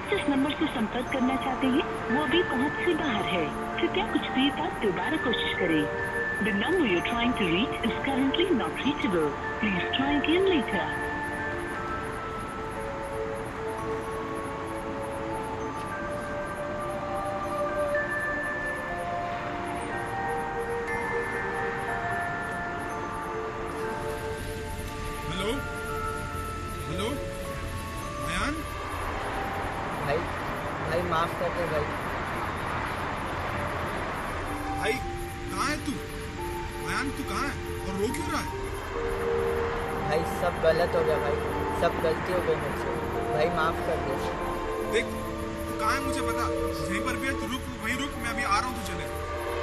जिस नंबर से संपर्क करना चाहते हैं वो अभी पहुंच से बाहर है। कृपया कुछ देर बाद दोबारा कोशिश करें। The number you're trying to reach is currently not reachable. Please try again later. Hello hello Ayaan, भाई माफ कर दे भाई। भाई कहाँ है तू? अयान तू कहाँ है और रो क्यों रहा है? भाई सब गलत हो गया भाई, सब गलती हो गई मुझसे। भाई माफ कर दे। देख तू कहाँ है मुझे बता, यहीं पर भी है, तू रुक वहीं रुक, मैं अभी आ रहा हूँ, तू चले।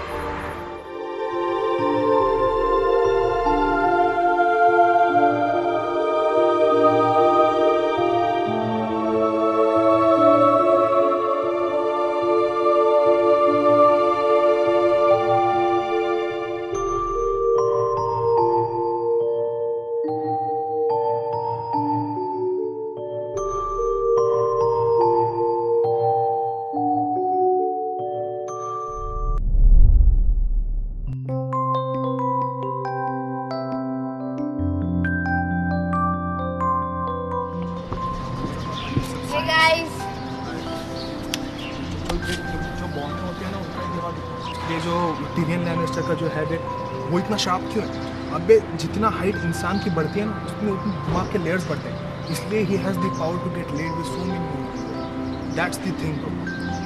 ये जो टिरियन लैनिस्टर का जो हेड है वो इतना शार्प क्यों है? अबे जितना हाइट इंसान की बढ़ती है ना उतने उतने दिमाग के लेयर्स बढ़ते हैं, इसलिए ही has the power to get laid with so many people. That's the thing bro.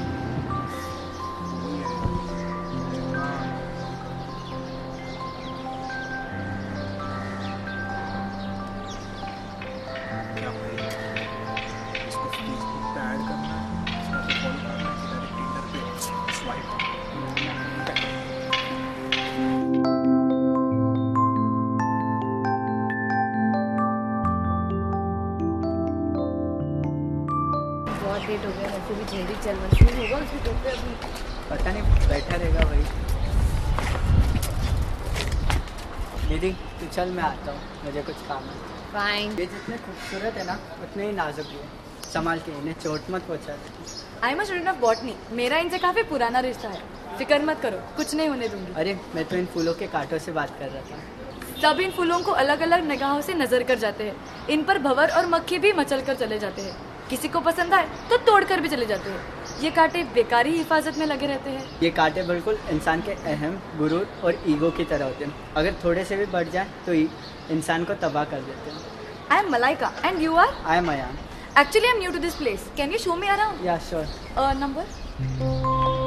बहुत लेट हो गया, वैसे भी जल्दी चलना शुरू होगा उसके तो पे अभी पता नहीं बैठा रहेगा भाई। दीदी तू चल, मैं आता हूँ, मुझे कुछ काम है। फाइन। ये जितने खूबसूरत है ना उतने ही नाजुक भी है, संभाल के इन्हें चोट मत पहुँचा दे। I am a student of botany, मेरा इनसे काफी पुराना रिश्ता है, फिक्र मत करो, कुछ नहीं होने दूंगी। अरे मैं तो इन फूलों के कांटों से बात कर रहा था। सब इन फूलों को अलग अलग निगाहों से नजर कर जाते हैं, इन पर भंवर और मक्खी भी मचल कर चले जाते हैं, किसी को पसंद आए तो तोड़ कर भी चले जाते हैं। ये कांटे बेकारी हिफाजत में लगे रहते हैं। ये कांटे बिल्कुल इंसान के अहम, गुरूर और ईगो की तरह होते हैं, अगर थोड़े से भी बढ़ जाए तो इंसान को तबाह कर देते हैं। I am Malaika and you are? I am Ayaan. Actually I am new to this place, can you show me around? Yeah sure. Number?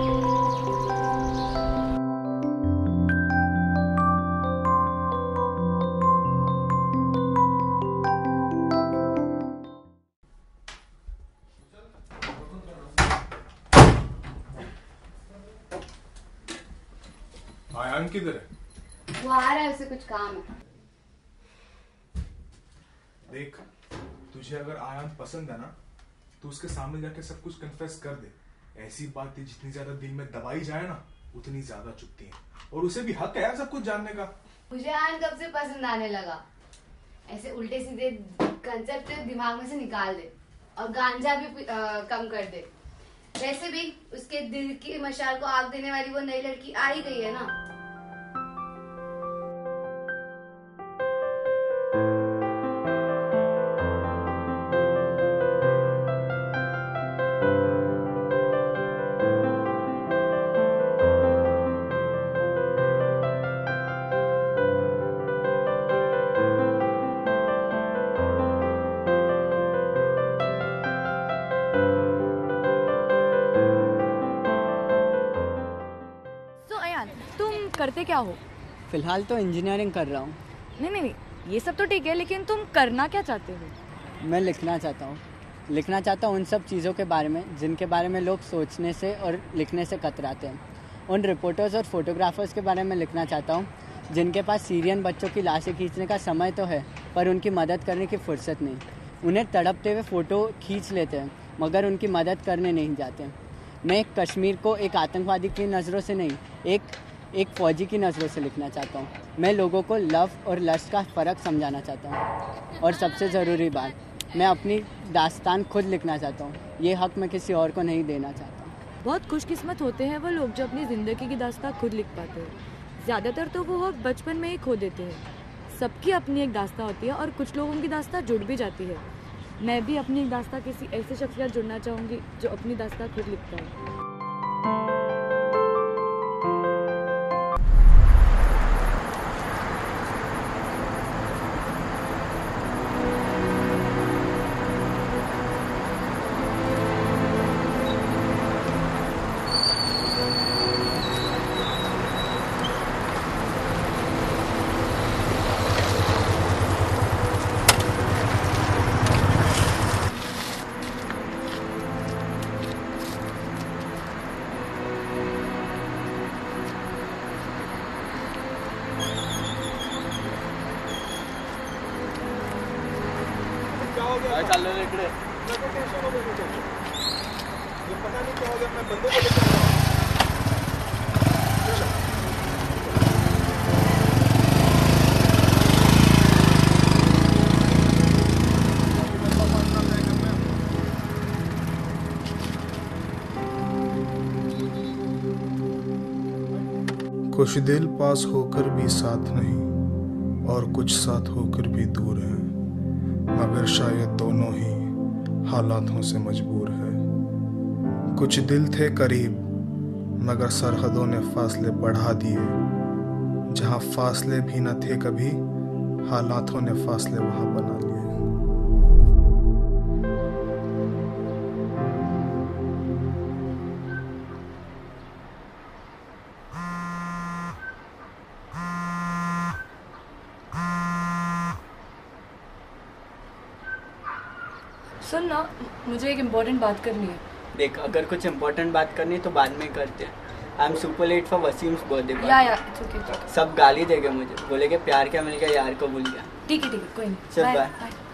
Ayaan किधर है? वो आ रहा है, उसे कुछ काम है। देख तुझे अगर आयान पसंद है ना तो उसके सामने जाके सब कुछ कन्फेस कर दे। ऐसी बातें जितनी ज्यादा दिल में दबाई जाए ना उतनी ज्यादा चुभती हैं, और उसे भी हक है यार सब कुछ जानने का। मुझे आयन कब से पसंद आने लगा। ऐसे उल्टे सीधे कंसेप्ट दिमाग में से निकाल दे और गांजा भी कम कर दे। वैसे भी उसके दिल की मशाल को आग देने वाली वो नई लड़की आ ही गई है ना। तुम करते क्या हो? फिलहाल तो इंजीनियरिंग कर रहा हूँ। नहीं, ये सब तो ठीक है, लेकिन तुम करना क्या चाहते हो? मैं लिखना चाहता हूँ उन सब चीज़ों के बारे में जिनके बारे में लोग सोचने से और लिखने से कतराते हैं। उन रिपोर्टर्स और फोटोग्राफर्स के बारे में लिखना चाहता हूँ जिनके पास सीरियन बच्चों की लाशें खींचने का समय तो है पर उनकी मदद करने की फुर्सत नहीं। उन्हें तड़पते हुए फ़ोटो खींच लेते हैं मगर उनकी मदद करने नहीं जाते। मैं एक कश्मीर को एक आतंकवादी की नज़रों से नहीं, एक फ़ौजी की नज़रों से लिखना चाहता हूँ। मैं लोगों को लव और लस्ट का फ़र्क समझाना चाहता हूँ। और सबसे ज़रूरी बात, मैं अपनी दास्तान खुद लिखना चाहता हूँ। ये हक मैं किसी और को नहीं देना चाहता। बहुत खुशकिस्मत होते हैं वो लोग जो अपनी ज़िंदगी की दास्तान खुद लिख पाते हैं। ज़्यादातर तो वो हक बचपन में ही खो देते हैं। सबकी अपनी एक दास्तान होती है और कुछ लोगों की दास्तान जुड़ भी जाती है। मैं भी अपनी एक दास्तान किसी ऐसे शख्स के साथ जुड़ना चाहूँगी जो अपनी दास्तान खुद लिखता है। चल रहे इकडे ये पता नहीं क्या हो गया, मैं बंदे को लेकर आ रहा हूं। कुछ दिल पास होकर भी साथ नहीं और कुछ साथ होकर भी दूर हैं, मगर शायद दोनों ही हालातों से मजबूर है। कुछ दिल थे करीब मगर सरहदों ने फासले बढ़ा दिए, जहां फासले भी न थे कभी हालातों ने फासले वहां बना लिए। सुन ना, मुझे एक इम्पोर्टेंट बात करनी है। देख, अगर कुछ इम्पोर्टेंट बात करनी है तो बाद में करते हैं। I am super late for Wasim's birthday. Yeah it's okay. सब गाली देंगे मुझे, बोलेंगे प्यार क्या मिल गया, यार को भूल गया। ठीक है कोई नहीं। चल bye.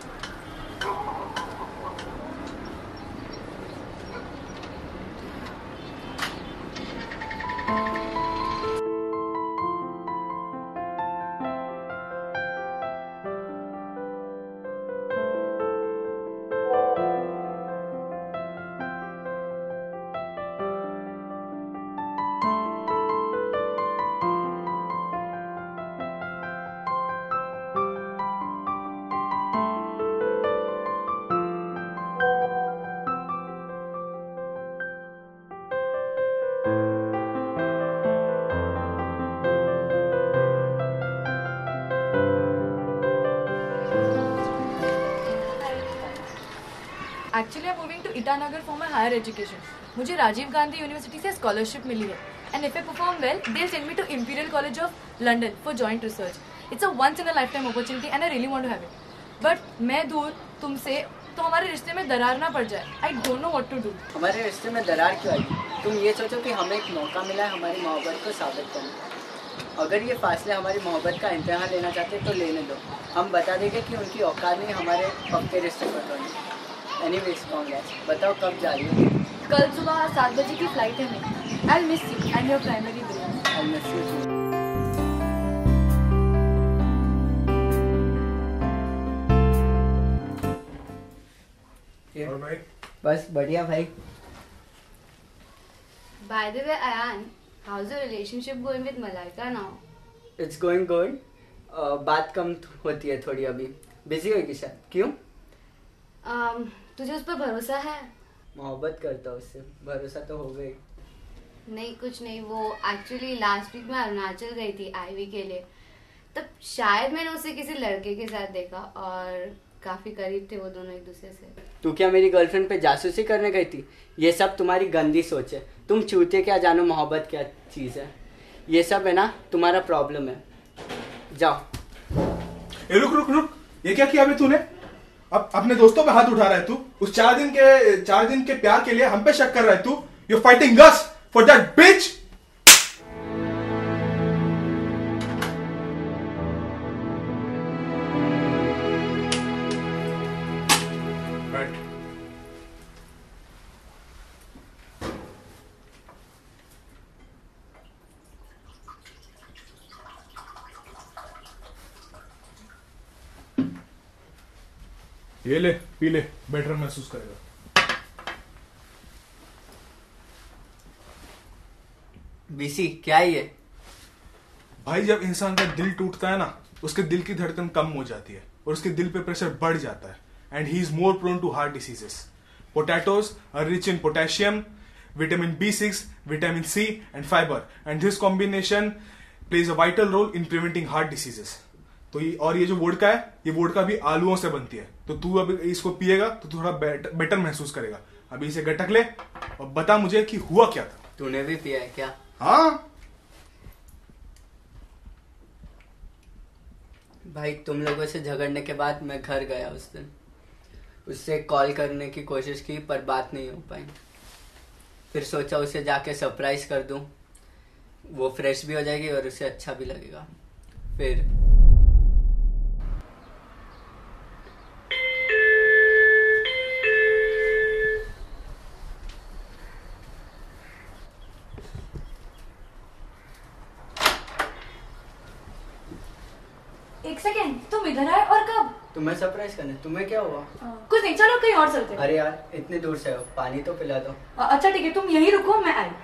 Actually I am moving to Itanagar for my higher education. मुझे राजीव गांधी यूनिवर्सिटी से स्कॉलरशिप मिली है and if I perform well they send me to Imperial College of London for joint research. It's a once in a life time opportunity and I really want to have it. But मैं दूर तुमसे, तो हमारे रिश्ते में दरार ना पड़ जाए। I don't know what to do. हमारे रिश्ते में दरार क्यों आई? तुम ये सोचो कि हमें एक मौका मिला है हमारी मोहब्बत को साबित करने का। अगर ये फासले हमारी मोहब्बत का इम्तिहान लेना चाहते तो लेने दो। हम बता देंगे कि उनकी औकात नहीं हमारे पक्के रिश्ते पर। एनीवेज कांग्रेस, बताओ कब जा रही हो? कल सुबह 7 बजे की फ्लाइट है मेरी। I miss you and your primary brain. I miss you. और भाई बस बढ़िया भाई। By the way, Ayan, how's your relationship going with Malaika now? It's going good. बात कम होती है थोड़ी, अभी बिजी होगी शायद। क्यों? तुझे उस पर भरोसा है? मोहब्बत करता हूँ उससे, भरोसा तो हो गई। नहीं कुछ नहीं, वो एक्चुअली लास्ट वीक में अरुणाचल गई थी आईवी के लिए, तब शायद मैंने उसे किसी लड़के के साथ देखा और काफी करीब थे वो दोनों एक दूसरे से। तू क्या मेरी गर्लफ्रेंड पे जासूसी करने गई थी? ये सब तुम्हारी गंदी सोच है। तुम चूते क्या जानो मोहब्बत क्या चीज है। ये सब है ना तुम्हारा प्रॉब्लम है। जाओ। रुक रुक रुक, ये क्या किया अभी तूने? अब अपने दोस्तों पे हाथ उठा रहा है तू? उस 4 दिन के प्यार के लिए हम पे शक कर रहा है तू? You fighting us for that bitch? ये ले पी ले, बेटर महसूस करेगा। बीसी क्या है ये? भाई जब इंसान का दिल टूटता है ना, उसके दिल की धड़कन कम हो जाती है और उसके दिल पे प्रेशर बढ़ जाता है and he is more prone to heart diseases. Potatoes are rich in potassium, vitamin B6, vitamin C and fibre and this combination plays a vital role in preventing heart diseases. तो ये जो vodka है, ये vodka भी आलूओं से बनती है। तो तू अब इसको पिएगा तो थोड़ा बेटर महसूस करेगा। अभी इसे गटक ले और बता मुझे कि हुआ क्या था। तूने भी पिया है क्या? हाँ भाई तुम लोगों से झगड़ने के बाद मैं घर गया उस दिन, उससे कॉल करने की कोशिश की पर बात नहीं हो पाई। फिर सोचा उसे जाके सरप्राइज कर दूं, वो फ्रेश भी हो जाएगी और उसे अच्छा भी लगेगा। फिर एक सेकेंड, तुम इधर आए और कब? तुम्हें सरप्राइज करने। तुम्हें क्या हुआ? कुछ नहीं, चलो कहीं और चलते हैं। अरे यार इतनी दूर से हो, पानी तो पिला दो। अच्छा ठीक है, तुम यहीं रुको, मैं आई।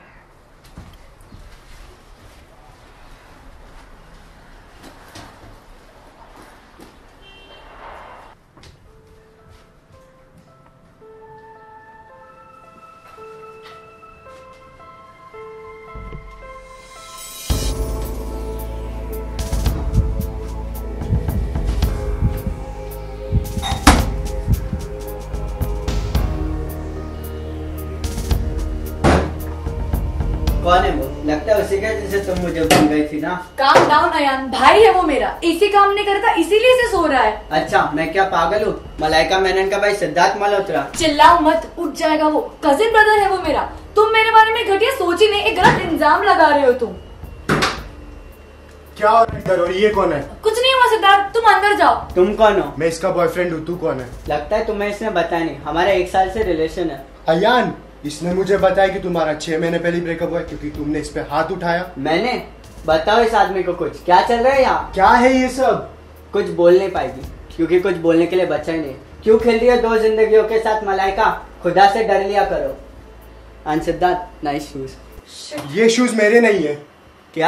कौन है वो? लगता है उसी के जिसे तुम मुझे भूल गई थी ना। काम डाउन अयान, भाई है वो मेरा, इसी काम नहीं करता इसीलिए इसे सो रहा है। अच्छा मैं क्या पागल हूँ? मलाइका मेनन का भाई सिद्धार्थ मल्होत्रा। चिल्लाओ मत, उठ जाएगा वो। कजिन ब्रदर है वो मेरा। तुम मेरे बारे में घटिया सोच ही नहीं, एक गलत इल्जाम लगा रहे हो तुम। क्या हो रहा है इधर? और ये कौन है? कुछ नहीं हुआ सिद्धार्थ, तुम अंदर जाओ। तुम कौन हो? मैं इसका बॉयफ्रेंड हूँ। तू कौन है? लगता है तुम्हें इसने बताया नहीं, हमारा 1 साल से रिलेशन है। अयान, इसने मुझे बताया कि तुम्हारा 6 महीने पहले ब्रेकअप हुआ क्योंकि तुमने इस पे हाथ उठाया। मैंने? बताओ इस आदमी को कुछ, क्या चल रहा है यहाँ? क्या है ये सब? कुछ बोल नहीं पाएगी क्योंकि कुछ बोलने के लिए बचा ही नहीं। क्यों खेल रही हो 2 जिंदगियों के साथ मलाइका? खुदा से डर लिया करो। And Siddharth, nice shoes. ये शूज मेरे नहीं है। क्या?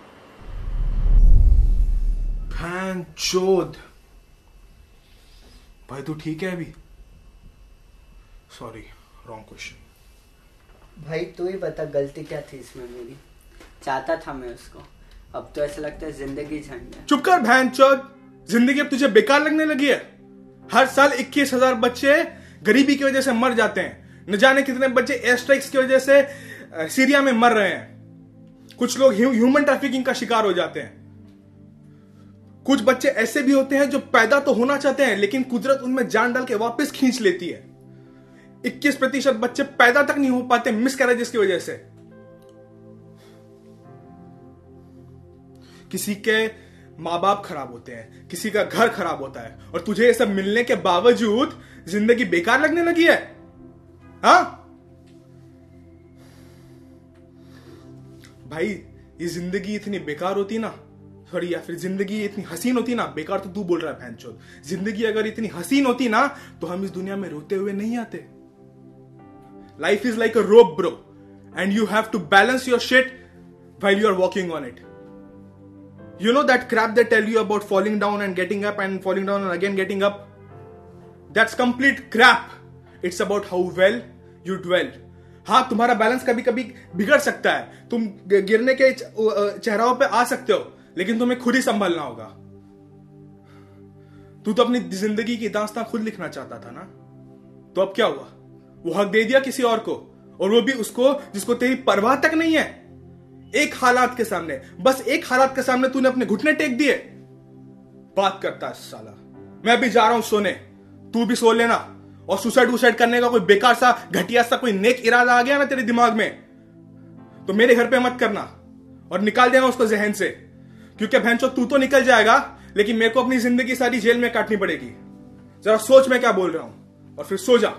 चोद। भाई तू ठीक है अभी? Sorry, wrong question. भाई तू ही बता गलती क्या थी इसमें मेरी? चाहता था मैं उसको, अब तो ऐसा लगता है जिंदगी झंड है। चुप कर भैंचोद। जिंदगी अब तुझे बेकार लगने लगी है? हर साल 21,000 बच्चे गरीबी की वजह से मर जाते हैं। न जाने कितने बच्चे एयर स्ट्राइक्स की वजह से सीरिया में मर रहे हैं। कुछ लोग ह्यूमन ट्रैफिकिंग का शिकार हो जाते हैं। कुछ बच्चे ऐसे भी होते हैं जो पैदा तो होना चाहते हैं लेकिन कुदरत उनमें जान डाल के वापस खींच लेती है। 21% बच्चे पैदा तक नहीं हो पाते मिसकैरेजेस की वजह से। किसी के माँ बाप खराब होते हैं, किसी का घर खराब होता है और तुझे ये सब मिलने के बावजूद जिंदगी बेकार लगने लगी है? हाँ भाई, ये जिंदगी इतनी बेकार होती ना, सॉरी, या फिर जिंदगी इतनी हसीन होती ना, बेकार तो तू बोल रहा है भैंचोद। जिंदगी अगर इतनी हसीन होती ना तो हम इस दुनिया में रोते हुए नहीं आते। Life is like a rope bro and you have to balance your shit while you are walking on it. You know that crap they tell you about falling down and getting up and falling down and again getting up? That's complete crap. It's about how well you dwell. हाँ, तुम्हारा balance कभी कभी बिगड़ सकता है, तुम गिरने के चेहराओं पे आ सकते हो, लेकिन तुम्हें खुद ही संभलना होगा। तू तो अपनी जिंदगी की दास्तां खुद लिखना चाहता था ना, तो अब क्या हुआ? वो हक दे दिया किसी और को, और वो भी उसको जिसको तेरी परवाह तक नहीं है। एक हालात के सामने, बस एक हालात के सामने तूने अपने घुटने टेक दिए। बात करता है साला। मैं अभी जा रहा हूं सोने, तू भी सो लेना। और सुसाइड करने का कोई बेकार सा घटिया सा कोई नेक इरादा आ गया ना तेरे दिमाग में, तो मेरे घर पे मत करना और निकाल देना उसको जहन से, क्योंकि भैंचो तू तो निकल जाएगा लेकिन मेरे को अपनी जिंदगी सारी जेल में काटनी पड़ेगी। जरा सोच मैं क्या बोल रहा हूं और फिर सो जा।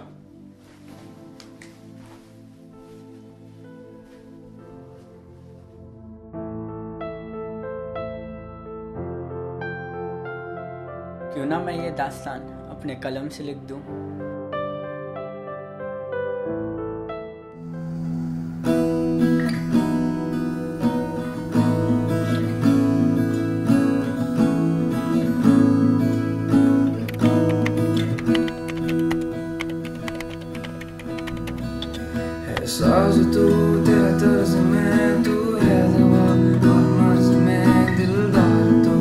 क्यों ना मैं ये दास्तान अपने कलम से लिख दूं। साज तू तेरा तर्ज में, तू है दवा और मर्ज में, दिलदार तू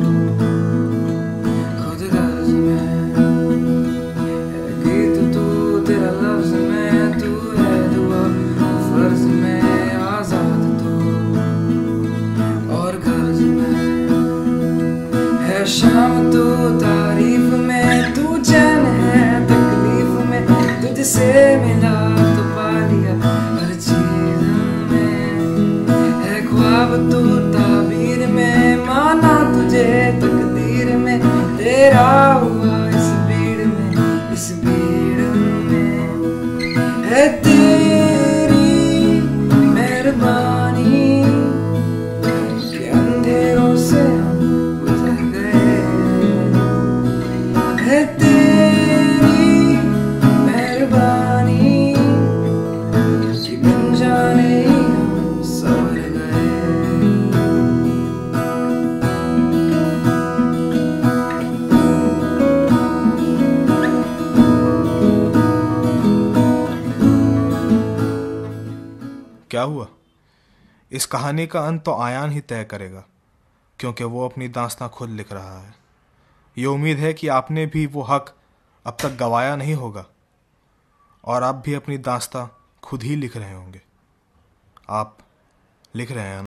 खुद गर्ज में है गीत, तू तेरा लफ्ज में, तू है दुआ फर्ज में, आजाद तू और गर्ज में है शाम तू तारीफ में, तू चैन है तकलीफ में, तुझसे मिला तो पा लिया हर चीज में, है ख्वाब तू ताबीर में, माना तुझे तकदीर में, तेरा हुआ इस भीड़ में, इस भीड़ में है तेरी मेहरबानी कि अंधेरों से हम गुजर गए, है तेरी मेहरबानी कि बिन जाने ही हम सवर गए। क्या हुआ? इस कहानी का अंत तो आयान ही तय करेगा, क्योंकि वो अपनी दास्तां खुद लिख रहा है। ये उम्मीद है कि आपने भी वो हक अब तक गवाया नहीं होगा और आप भी अपनी दास्तां खुद ही लिख रहे होंगे। आप लिख रहे हैं ना?